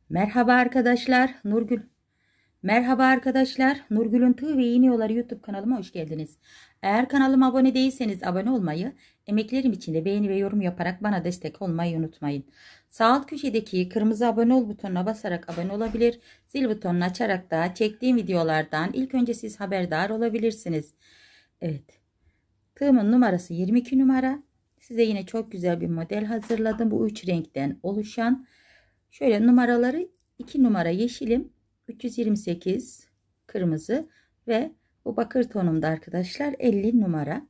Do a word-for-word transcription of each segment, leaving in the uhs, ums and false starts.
Merhaba arkadaşlar, Nurgül. Merhaba arkadaşlar, Nurgül'ün Tığ ve İğne Yolları YouTube kanalıma hoş geldiniz. Eğer kanalıma abone değilseniz abone olmayı, emeklerim için de beğeni ve yorum yaparak bana destek olmayı unutmayın. Sağ alt köşedeki kırmızı abone ol butonuna basarak abone olabilir, zil butonunu açarak da çektiğim videolardan ilk önce siz haberdar olabilirsiniz. Evet, tığımın numarası yirmi iki numara. Size yine çok güzel bir model hazırladım. Bu üç renkten oluşan. Şöyle numaraları: iki numara yeşilim, üç yüz yirmi sekiz kırmızı ve bu bakır tonumda arkadaşlar elli numara.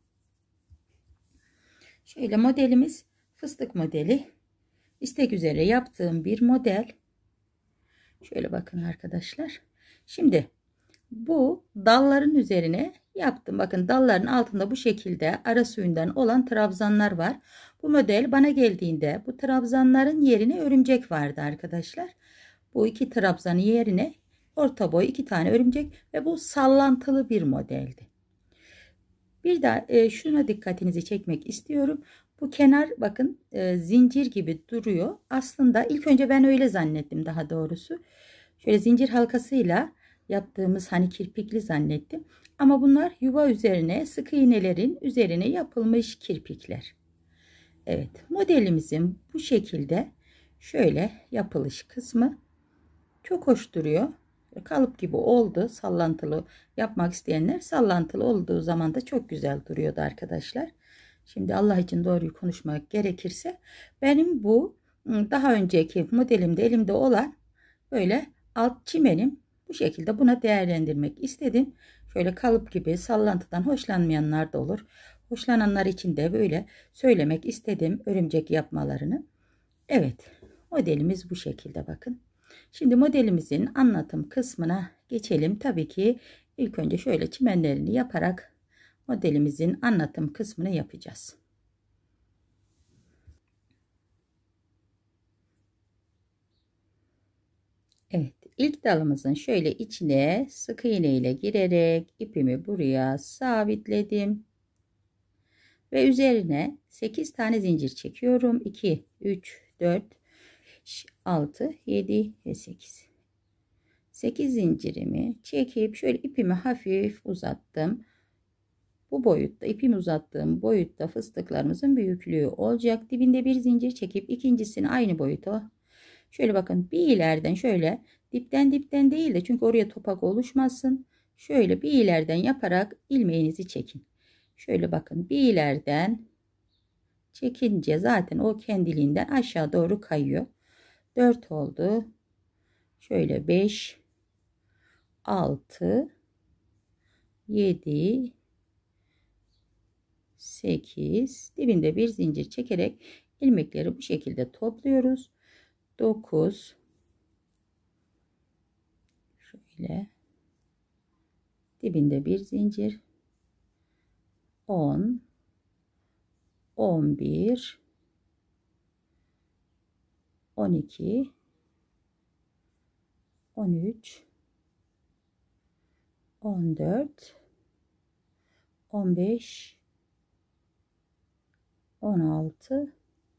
Şöyle modelimiz fıstık modeli. İstek üzere yaptığım bir model. Şöyle bakın arkadaşlar. Şimdi bu dalların üzerine yaptım. Bakın dalların altında bu şekilde ara suyundan olan trabzanlar var. Bu model bana geldiğinde bu trabzanların yerine örümcek vardı arkadaşlar. Bu iki trabzanın yerine orta boy iki tane örümcek ve bu sallantılı bir modeldi. Bir de e, şuna dikkatinizi çekmek istiyorum. Bu kenar bakın e, zincir gibi duruyor. Aslında ilk önce ben öyle zannettim, daha doğrusu. Şöyle zincir halkasıyla yaptığımız hani kirpikli zannettim. Ama bunlar yuva üzerine, sık iğnelerin üzerine yapılmış kirpikler. Evet, modelimizin bu şekilde şöyle yapılış kısmı çok hoş duruyor. Kalıp gibi oldu. Sallantılı yapmak isteyenler, sallantılı olduğu zaman da çok güzel duruyordu arkadaşlar. Şimdi Allah için doğruyu konuşmak gerekirse benim bu daha önceki modelimde elimde olan böyle alt çimenim, bu şekilde buna değerlendirmek istedim. Şöyle kalıp gibi sallantıdan hoşlanmayanlar da olur. Hoşlananlar için de böyle söylemek istedim örümcek yapmalarını. Evet, modelimiz bu şekilde bakın. Şimdi modelimizin anlatım kısmına geçelim. Tabii ki ilk önce şöyle çimenlerini yaparak modelimizin anlatım kısmını yapacağız. Evet, ilk dalımızın şöyle içine sık iğne ile girerek ipimi buraya sabitledim. Ve üzerine sekiz tane zincir çekiyorum. iki, üç, dört, altı, yedi ve sekiz. sekiz zincirimi çekip şöyle ipimi hafif uzattım. Bu boyutta, ipimi uzattığım boyutta fıstıklarımızın büyüklüğü olacak. Dibinde bir zincir çekip ikincisini aynı boyuta. Şöyle bakın, bir ileriden şöyle dipten dipten değil de, çünkü oraya topak oluşmasın. Şöyle bir ileriden yaparak ilmeğinizi çekin. Şöyle bakın, bir ileriden çekince zaten o kendiliğinden aşağı doğru kayıyor. dört oldu. Şöyle beş, altı, yedi, sekiz, dibinde bir zincir çekerek ilmekleri bu şekilde topluyoruz. dokuz, şöyle dibinde bir zincir, on, on bir, on iki, on üç, on dört, on beş, on altı,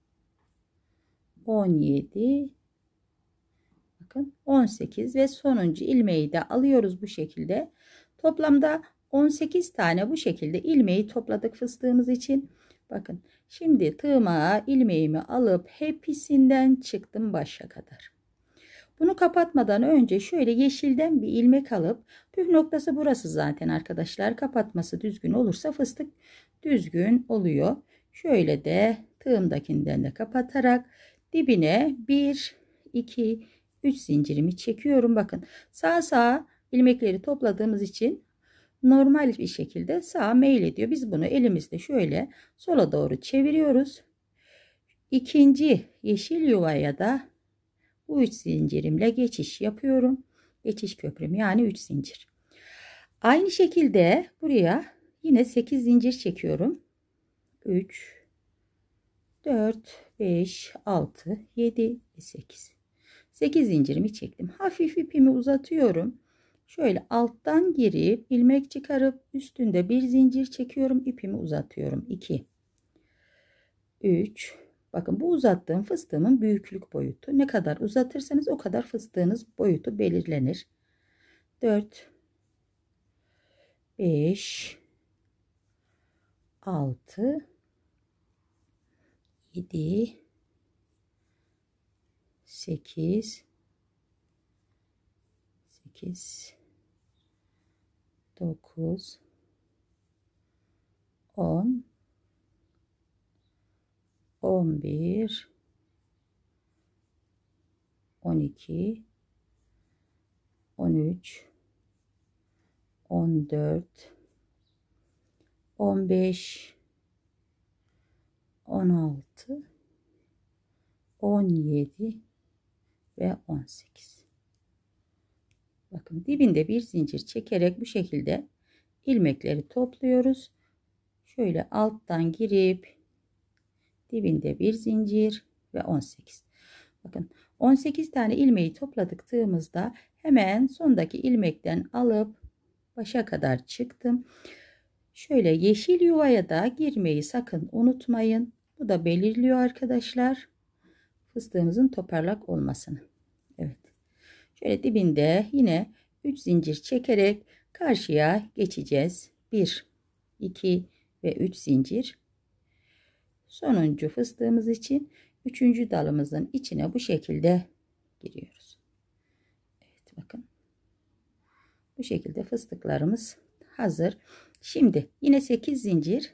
on yedi, bakın on sekiz ve sonuncu ilmeği de alıyoruz bu şekilde. Toplamda on sekiz tane bu şekilde ilmeği topladık fıstığımız için. Bakın, şimdi tığıma ilmeğimi alıp hepsinden çıktım başa kadar. Bunu kapatmadan önce şöyle yeşilden bir ilmek alıp, püf noktası burası zaten arkadaşlar. Kapatması düzgün olursa fıstık düzgün oluyor. Şöyle de tığımdakinden de kapatarak dibine bir, iki, üç zincirimi çekiyorum. Bakın, sağ sağ ilmekleri topladığımız için normal bir şekilde sağa meylediyor. Biz bunu elimizde şöyle sola doğru çeviriyoruz. İkinci yeşil yuvaya da bu üç zincirimle geçiş yapıyorum. Geçiş köprüm, yani üç zincir. Aynı şekilde buraya yine sekiz zincir çekiyorum. üç, dört, beş, altı, yedi ve sekiz. sekiz zincirimi çektim. Hafif ipimi uzatıyorum. Şöyle alttan girip ilmek çıkarıp üstünde bir zincir çekiyorum. İpimi uzatıyorum. iki, üç, Bakın bu uzattığım fıstığımın büyüklük boyutu. Ne kadar uzatırsanız o kadar fıstığınız boyutu belirlenir. dört, beş, altı, yedi, sekiz, sekiz, dokuz, on, on bir, on iki, on üç, on dört, on beş, on altı, on yedi ve on sekiz. Bakın dibinde bir zincir çekerek bu şekilde ilmekleri topluyoruz. Şöyle alttan girip dibinde bir zincir ve on sekiz. Bakın on sekiz tane ilmeği topladıktığımızda hemen sondaki ilmekten alıp başa kadar çıktım. Şöyle yeşil yuvaya da girmeyi sakın unutmayın. Bu da belirliyor arkadaşlar fıstığımızın toparlak olmasını. Evet. Şöyle dibinde yine üç zincir çekerek karşıya geçeceğiz. bir, iki ve üç zincir. Sonuncu fıstığımız için üçüncü dalımızın içine bu şekilde giriyoruz. Evet bakın. Bu şekilde fıstıklarımız hazır. Şimdi yine sekiz zincir.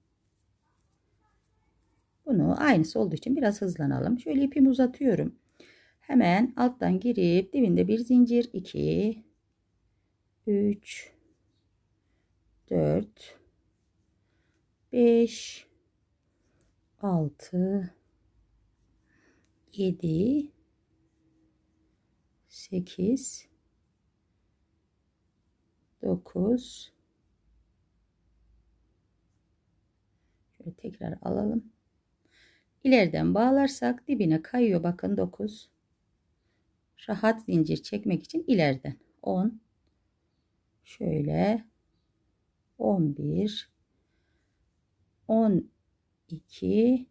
Bunu aynısı olduğu için biraz hızlanalım. Şöyle ipimi uzatıyorum. Hemen alttan girip dibinde bir zincir, iki, üç, dört, beş, altı, yedi, sekiz, dokuz. Şöyle tekrar alalım. İleriden bağlarsak dibine kayıyor. Bakın dokuz. Rahat zincir çekmek için ileriden on. Şöyle on bir, on iki,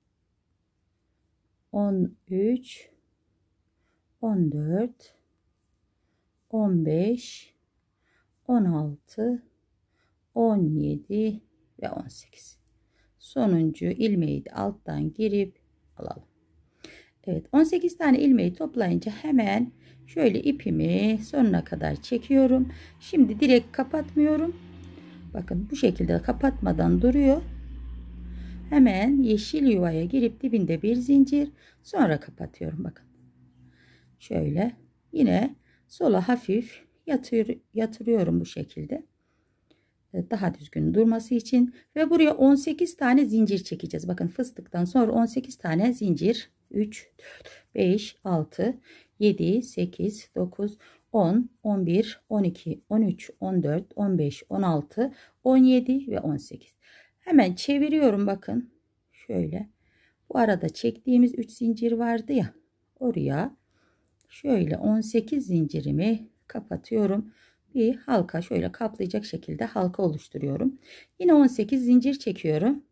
on üç, on dört, on beş, on altı, on yedi ve on sekiz. Sonuncu ilmeği de alttan girip alalım. Evet, on sekiz tane ilmeği toplayınca hemen şöyle ipimi sonuna kadar çekiyorum. Şimdi direkt kapatmıyorum. Bakın bu şekilde kapatmadan duruyor. Hemen yeşil yuvaya girip dibinde bir zincir, sonra kapatıyorum. Bakın. Şöyle yine sola hafif yatır, yatırıyorum bu şekilde. Daha düzgün durması için ve buraya on sekiz tane zincir çekeceğiz. Bakın fıstıktan sonra on sekiz tane zincir. üç, dört, beş, altı, yedi, sekiz, dokuz, on, on bir, on iki, on üç, on dört, on beş, on altı, on yedi ve on sekiz. Hemen çeviriyorum bakın. Şöyle. Bu arada çektiğimiz üç zincir vardı ya. Oraya şöyle on sekiz zincirimi kapatıyorum. Bir halka şöyle kaplayacak şekilde halka oluşturuyorum. Yine on sekiz zincir çekiyorum.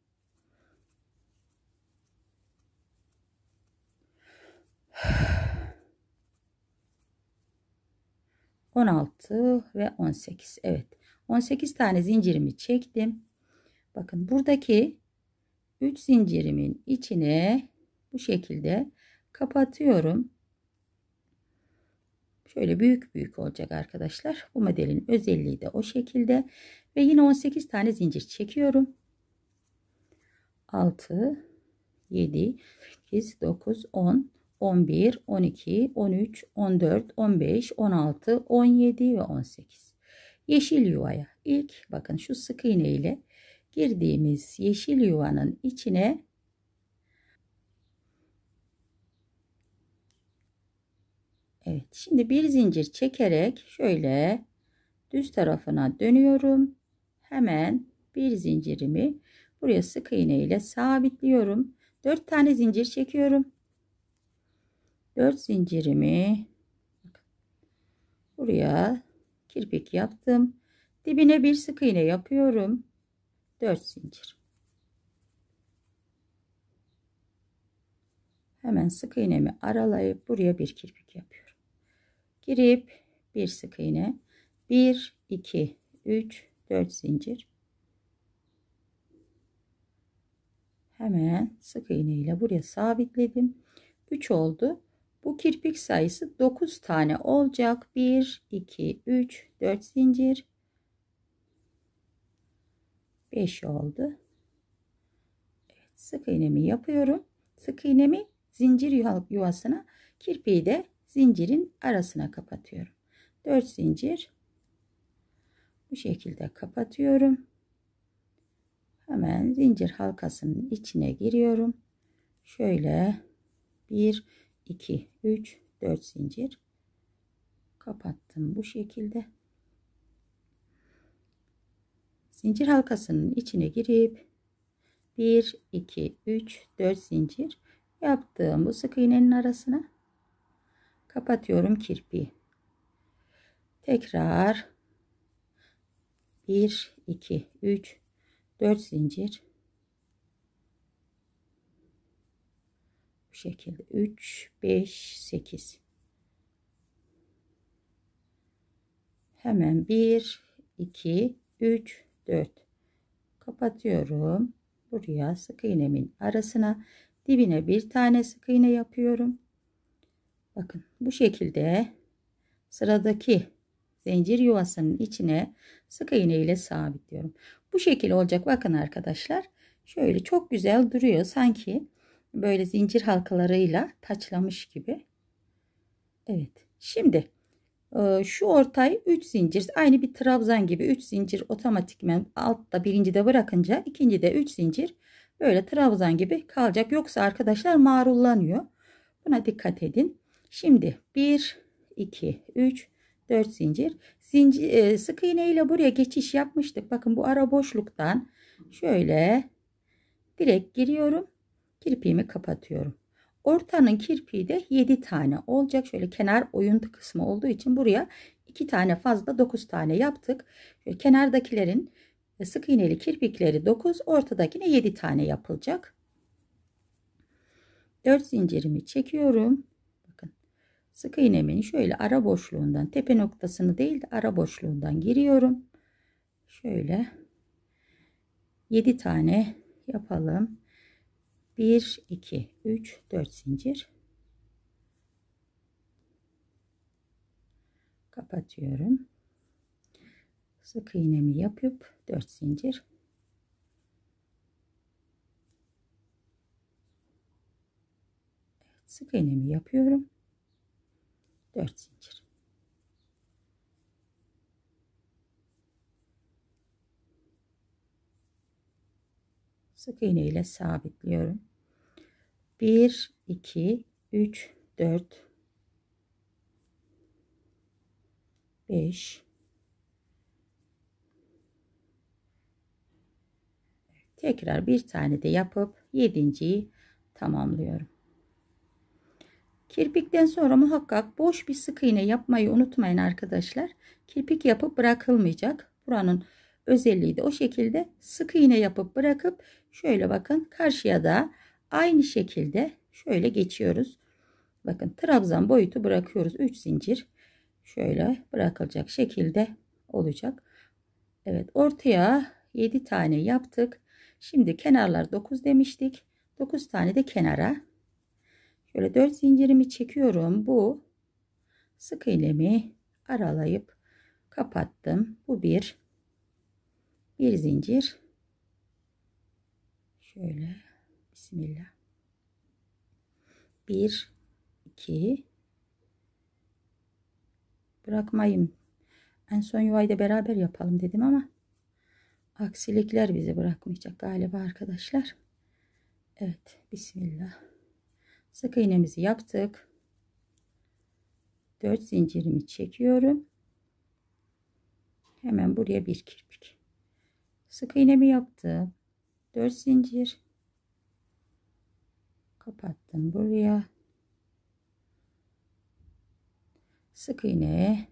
on altı ve on sekiz. Evet. on sekiz tane zincirimi çektim. Bakın buradaki üç zincirimin içine bu şekilde kapatıyorum. Şöyle büyük büyük olacak arkadaşlar. Bu modelin özelliği de o şekilde. Ve yine on sekiz tane zincir çekiyorum. altı, yedi, sekiz, dokuz, on, on bir, on iki, on üç, on dört, on beş, on altı, on yedi ve on sekiz. Yeşil yuvaya ilk bakın şu sık iğne ile girdiğimiz yeşil yuvanın içine evet, şimdi bir zincir çekerek şöyle düz tarafına dönüyorum. Hemen bir zincirimi buraya sık iğne ile sabitliyorum. dört tane zincir çekiyorum. dört zincirimi buraya kirpik yaptım. Dibine bir sık iğne yapıyorum. dört zincir. hemen sık iğnemi aralayıp buraya bir kirpik yapıyorum. Girip bir sık iğne, bir iki üç dört zincir, hemen sık iğne ile buraya sabitledim. üç oldu. Bu kirpik sayısı dokuz tane olacak. bir iki üç dört zincir, beş oldu. Evet, sık iğnemi yapıyorum. Sık iğnemi zincir yuvasına, kirpiği de zincirin arasına kapatıyorum. dört zincir bu şekilde kapatıyorum. Hemen zincir halkasının içine giriyorum. Şöyle bir iki üç dört zincir kapattım bu şekilde. Zincir halkasının içine girip bir iki üç dört zincir yaptığım bu sık iğnenin arasına kapatıyorum kirpiği. Tekrar bir iki üç dört zincir, bu şekilde üç beş sekiz, hemen bir iki üç dört kapatıyorum. Buraya sık iğnemin arasına, dibine bir tane sık iğne yapıyorum. Bakın bu şekilde sıradaki zincir yuvasının içine sık iğne ile sabitliyorum. Bu şekil olacak. Bakın arkadaşlar, şöyle çok güzel duruyor, sanki böyle zincir halkalarıyla taçlamış gibi. Evet, şimdi şu ortayı üç zincir, aynı bir trabzan gibi üç zincir otomatikmen altta birinci de bırakınca ikinci de üç zincir böyle trabzan gibi kalacak, yoksa arkadaşlar marullanıyor. Buna dikkat edin. Şimdi bir iki üç dört zincir, zincir e, sık iğne ile buraya geçiş yapmıştık. Bakın bu ara boşluktan şöyle direkt giriyorum, kirpiğimi kapatıyorum. Ortanın kirpiği de yedi tane olacak. Şöyle kenar oyuntu kısmı olduğu için buraya iki tane fazla, dokuz tane yaptık. Şöyle kenardakilerin sık iğneli kirpikleri dokuz, ortadakine yedi tane yapılacak. dört zincirimi çekiyorum. Bakın sık iğnemin şöyle ara boşluğundan, tepe noktasını değil de ara boşluğundan giriyorum. Şöyle yedi tane yapalım. bir iki üç dört zincir kapatıyorum. Sık iğnemi yapıp dört zincir, evet, sık iğnemi yapıyorum, dört zincir, sık iğne ile sabitliyorum. bir iki üç dört beş, tekrar bir tane de yapıp yedinciyi tamamlıyorum. Kirpikten sonra muhakkak boş bir sık iğne yapmayı unutmayın arkadaşlar. Kirpik yapıp bırakılmayacak. Buranın özelliği de o şekilde, sık iğne yapıp bırakıp şöyle bakın karşıya da aynı şekilde şöyle geçiyoruz. Bakın trabzan boyutu bırakıyoruz. üç zincir şöyle bırakılacak şekilde olacak. Evet, ortaya yedi tane yaptık. Şimdi kenarlar dokuz demiştik. dokuz tane de kenara. Şöyle dört zincirimi çekiyorum. Bu sık iğnemi aralayıp kapattım. Bu bir. Bir zincir. Şöyle bismillah. bir iki, bırakmayayım. En son yuvayı da beraber yapalım dedim ama aksilikler bizi bırakmayacak galiba arkadaşlar. Evet, bismillah. Sık iğnemizi yaptık. dört zincirimi çekiyorum. Hemen buraya bir kirpik. Sık iğnemi yaptım. dört zincir. Kapattım buraya. Sık iğne.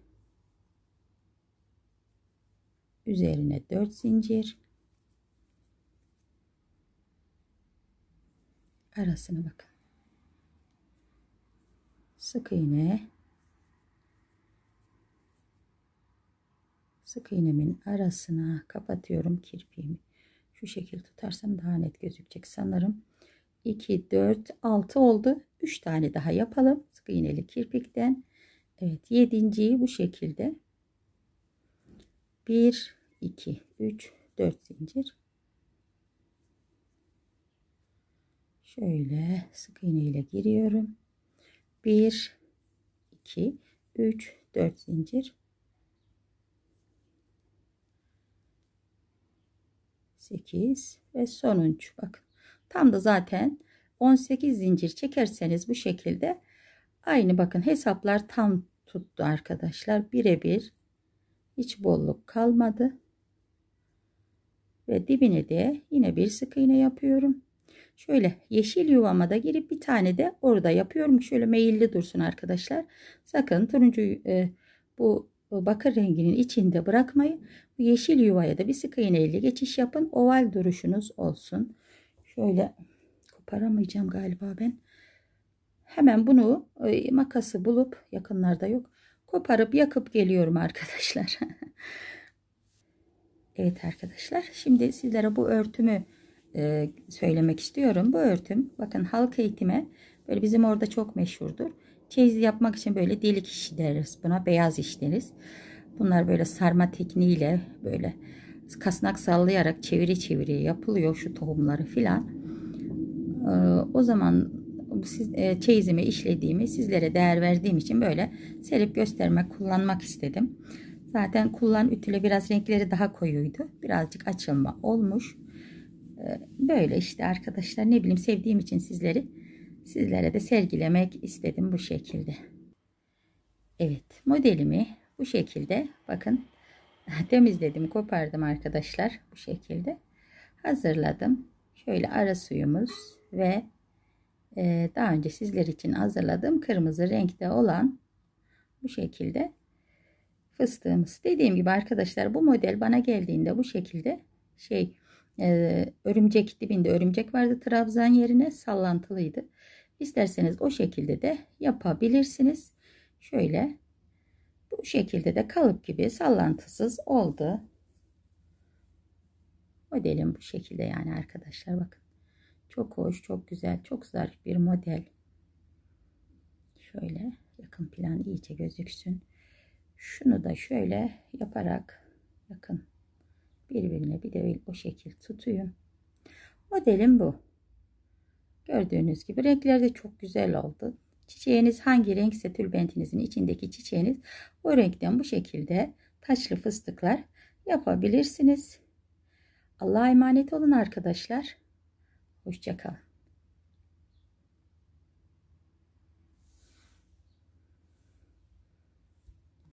Üzerine dört zincir. Arasına bakın. sık iğne, sık iğnemin arasına kapatıyorum kirpiğimi. Şu şekil tutarsam daha net gözükecek sanırım. iki, dört, altı oldu. üç tane daha yapalım sık iğneli kirpikten. Evet, yedinciyi bu şekilde bir, iki, üç, dört zincir. Şöyle sık iğne ile giriyorum. bir, iki, üç, dört zincir. sekiz ve sonuncu. Bakın tam da zaten on sekiz zincir çekerseniz bu şekilde aynı, bakın hesaplar tam tuttu arkadaşlar. Birebir hiç bolluk kalmadı. Ve dibine de yine bir sık iğne yapıyorum. Şöyle yeşil yuvama da girip bir tane de orada yapıyorum. Şöyle meyilli dursun arkadaşlar. Sakın turuncu e, bu bakır renginin içinde bırakmayın. Bu yeşil yuvaya da bir sık iğne ile geçiş yapın. Oval duruşunuz olsun. Şöyle koparamayacağım galiba ben. Hemen bunu e, makası bulup, yakınlarda yok, koparıp yakıp geliyorum arkadaşlar. Evet arkadaşlar, şimdi sizlere bu örtümü e, söylemek istiyorum. Bu örtüm, bakın halk eğitime böyle bizim orada çok meşhurdur. Çeyiz yapmak için böyle delik işi deriz buna, beyaz iş deriz. Bunlar böyle sarma tekniğiyle böyle kasnak sallayarak çeviri çeviri yapılıyor, şu tohumları filan. E, o zaman siz, e, çeyizimi işlediğimi, sizlere değer verdiğim için böyle serip göstermek, kullanmak istedim. Zaten kullan ütüle biraz renkleri daha koyuydu. Birazcık açılma olmuş. Böyle işte arkadaşlar, ne bileyim, sevdiğim için sizleri sizlere de sergilemek istedim bu şekilde. Evet, modelimi bu şekilde bakın temizledim, kopardım arkadaşlar, bu şekilde hazırladım. Şöyle ara suyumuz ve daha önce sizler için hazırladığım kırmızı renkte olan bu şekilde fıstığımız. Dediğim gibi arkadaşlar, bu model bana geldiğinde bu şekilde şey e, örümcek, dibinde örümcek vardı, trabzan yerine sallantılıydı. İsterseniz o şekilde de yapabilirsiniz. Şöyle bu şekilde de kalıp gibi sallantısız oldu. Modelim bu şekilde yani arkadaşlar, bakın. Çok hoş, çok güzel, çok zarif bir model. Şöyle yakın plan iyice gözüksün. Şunu da şöyle yaparak yakın birbirine bir de o şekil tutuyun. Modelim bu. Gördüğünüz gibi renkler de çok güzel oldu. Çiçeğiniz hangi renkse, tülbentinizin içindeki çiçeğiniz o renkten bu şekilde taçlı fıstıklar yapabilirsiniz. Allah'a emanet olun arkadaşlar. Hoşça kalın.